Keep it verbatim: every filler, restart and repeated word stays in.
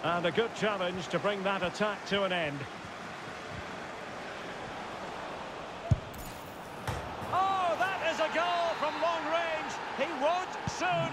And a good challenge to bring that attack to an end. Oh, that is a goal from long range. He won't soon.